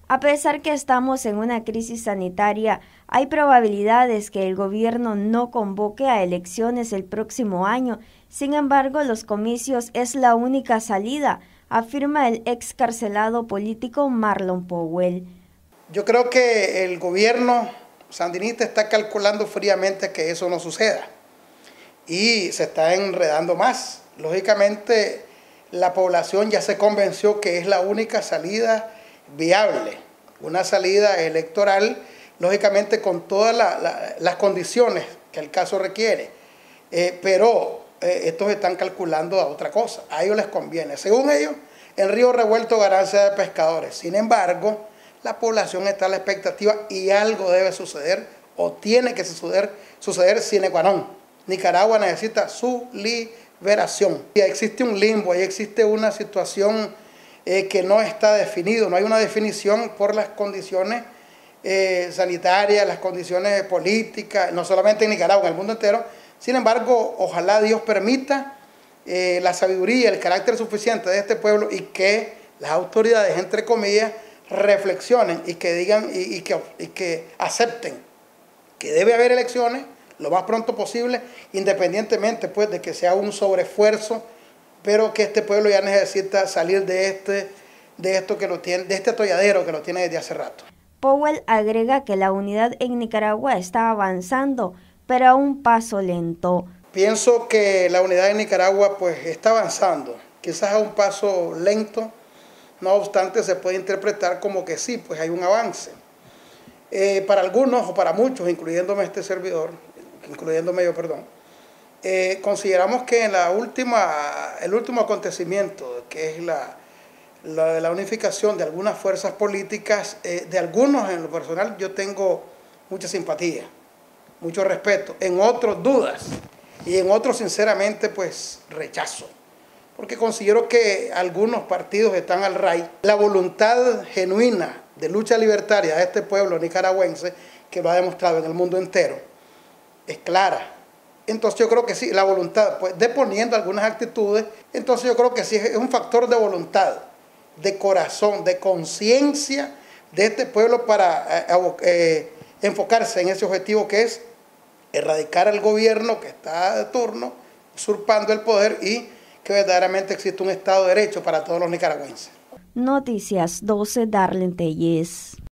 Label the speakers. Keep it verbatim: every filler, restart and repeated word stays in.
Speaker 1: A pesar que estamos en una crisis sanitaria, hay probabilidades que el gobierno no convoque a elecciones el próximo año. Sin embargo, los comicios es la única salida, afirma el excarcelado político Marlon Powell.
Speaker 2: Yo creo que el gobierno sandinista está calculando fríamente que eso no suceda y se está enredando más. Lógicamente, la población ya se convenció que es la única salida viable, una salida electoral, lógicamente con todas la, la, las condiciones que el caso requiere, eh, pero eh, estos están calculando a otra cosa, a ellos les conviene. Según ellos, en Río Revuelto ganancia de pescadores. Sin embargo, la población está a la expectativa y algo debe suceder o tiene que suceder, suceder sine qua non. Nicaragua necesita su liberación. Y existe un limbo, ahí existe una situación eh, que no está definido, no hay una definición por las condiciones eh, sanitarias, las condiciones políticas, no solamente en Nicaragua, en el mundo entero. Sin embargo, ojalá Dios permita eh, la sabiduría, el carácter suficiente de este pueblo y que las autoridades, entre comillas, reflexionen y que digan y, y, que, y que acepten que debe haber elecciones lo más pronto posible, independientemente pues de que sea un sobreesfuerzo, pero que este pueblo ya necesita salir de este, de esto que lo tiene, de este atolladero que lo tiene desde hace rato.
Speaker 1: Powell agrega que la unidad en Nicaragua está avanzando, pero a un paso lento.
Speaker 2: Pienso que la unidad en Nicaragua pues está avanzando, quizás a un paso lento, no obstante se puede interpretar como que sí, pues hay un avance. Eh, para algunos o para muchos, incluyéndome este servidor, incluyéndome yo, perdón, eh, consideramos que en la última, el último acontecimiento, que es la, la de la unificación de algunas fuerzas políticas, eh, de algunos en lo personal yo tengo mucha simpatía, mucho respeto, en otros dudas y en otros sinceramente pues rechazo, porque considero que algunos partidos están al ray. La voluntad genuina de lucha libertaria de este pueblo nicaragüense, que lo ha demostrado en el mundo entero, es clara. Entonces yo creo que sí, la voluntad, pues deponiendo algunas actitudes, entonces yo creo que sí es un factor de voluntad, de corazón, de conciencia de este pueblo para eh, eh, enfocarse en ese objetivo que es erradicar al gobierno que está de turno, usurpando el poder y que verdaderamente existe un Estado de Derecho para todos los nicaragüenses.
Speaker 1: Noticias doce, Darlene Tellez.